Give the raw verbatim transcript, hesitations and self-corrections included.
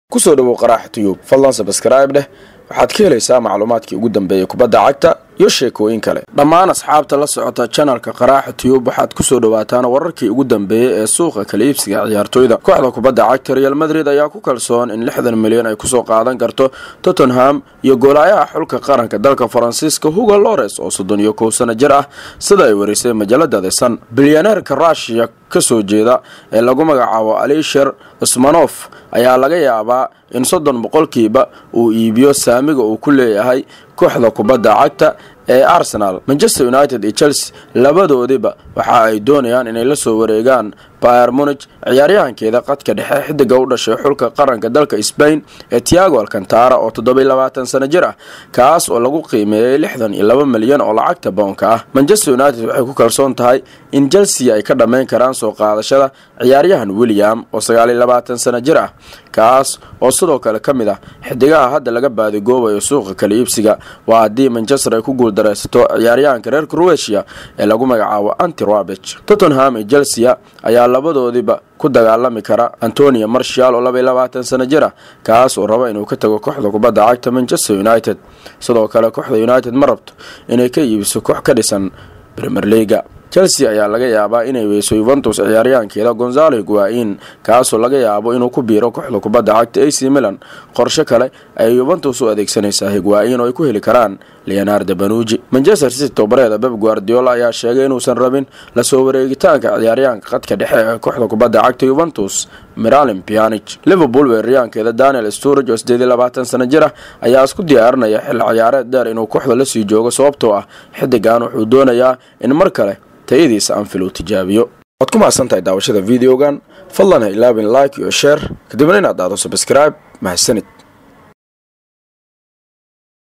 kusoo dhawow qaraaxa tiyub fadlan subscribe dheh waxaad ka helaysaa macluumaadkii ugu dambeeyay kubadda cagta iyo sheekooyin kale dhammaan asxaabta la socota channelka qaraaxa tiyub waxaad kusoo dhawaataan wararkii ugu dambeeyay ee suuqa kala iibsiga ciyaartooyda kooxda kubadda cagta Real Madrid ayaa ku kalsoon in lixdan milyan ay kusoo qaadan karto Tottenham iyo goolayaha xulka qaranka dalka Faransiiska Hugo Lloris oo soddon iyo kow sano jir ah sida ay warisay majallada The Sun bilyaneerka Russia ka soo jeeda ee lagu magacaabo Alisher Usmanov ayaa laga yaabaa in soddon boqolkiiba uu iibiyo saamiga uu ku leeyahay kooxda kubadda cagta ee Arsenal. Manchester United iyo Chelsea labadoodiba waxa ay doonayaan inay la soo wareegaan Bayern Munich ciyaaryahankeeda qadka dhexe xidiga u dhashay xulka qaranka dalka Spain ee Thiago Alcantara oo toddoba iyo labaatan sano jir ah kaas oo lagu qiimeeyay lixdan iyo laba milyan oo lacagta pound ah. Manchester United waxay ku kalsoon tahay in Chelsea ay ka dhameyn karaan soo qaadashada ciyaaryahan William oo sagaal iyo labaatan sano jir ah kaas oo sidoo kale kamid ah xidigaha hadda laga baadigoobayo suuqa kala iibsiga waa hadii Manchester ay ku guuldareysato ciyaaryahanka reer Croatia ee lagu magacaabo Ante Rebic. Tottenham iyo Chelsea ayaa labadoodiba ku dagaalami kara Antonio Martial oo laba iyo labaatan sano jir ah kaas oo raba inuu ka tago kooxda kubadda cagta Manchester United. sidoo kale kooxda United ma rabto inay ka iibiso koox ka dhisan Premier League. Chelsea ayaa laga yaabaa inay weyso Juventus ciyaaryahankeeda Gonzalo Higuain kaas oo laga yaabo inuu ku biiro kooxda kubadda cagta A C Milan. qorshe kale ay Juventus u adeegsanaysaa Higuain oo ay ku heli karaan Leonardo Bonucci. Manchester City tobareeda Pep Guardiola ayaa sheegay inuusan rabin la soo wareegitaanka ciyaaryahanka qadka dhexe ee kooxda kubadda cagta Juventus Miralem Pjanic. Liverpool weeraryahankeeda Daniel Sturridge oo siddeed iyo labaatan sano jir ah ayaa isku diyaarinaya xilli ciyaareed dheer inuu kooxda la sii joogo sababtoo ah xidigan wuxuu doonayaa in mar kale tayadiisa Anfield tijaabiyo. waad ku mahadsantahay daawashada videogan fadlan ha ilaabin like iyo share kadibna inaad daado subscribe mahadsanid.